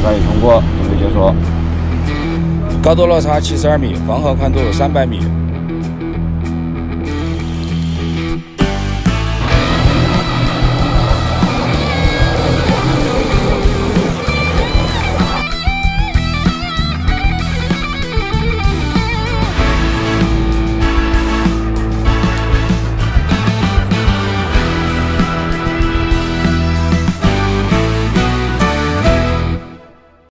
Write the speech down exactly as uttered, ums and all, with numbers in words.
考已通过，准备解锁。 高度落差七十二米，防河宽度三百米。